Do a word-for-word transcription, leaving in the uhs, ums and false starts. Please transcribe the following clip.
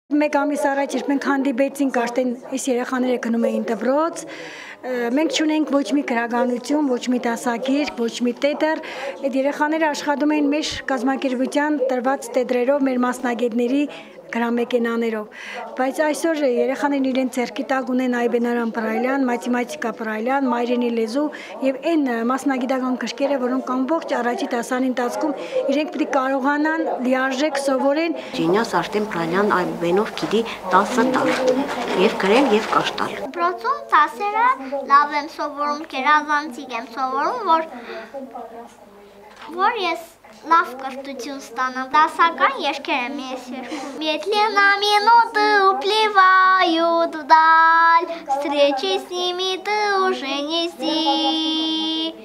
Մեկ ամիս առաջ երբ մենք հանդիպեցինք, արդեն այս երեխաները գնում էին դպրոց, մենք չունենք ոչ մի գրականություն, ոչ մի դասագիր, ոչ մի տետր, այդ երեխաները աշխատում էին մեր կազմակերպության տրված տետրերով, մեր մասնագետների գրամեկենաներով, բայց այսօր երեխաներն իրենց ձեռքի տակ ունեն այբենարան պրայլյան, մաթեմատիկա պրայլյան, մայրենի լեզու եւ այն մասնագիտական գրքերը, որոնք ամբողջ առաջի դասարանի ընթացքում իրենք պետք է կարողանան լիարժեք սովորեն։ Ջինյոս արդեն պրայլյան այբենով գիտի տասը տալ եւ գրել եւ կաշտալ։ Դպրոցում դասերը լավ եմ սովորում, գերազանցիկ եմ սովորում, որ որ ես լավ կրթություն ստանամ, դասական երգեր եմ ես երգում։ Если на минуту уплывают вдаль, встречи с ними ты уже не жди.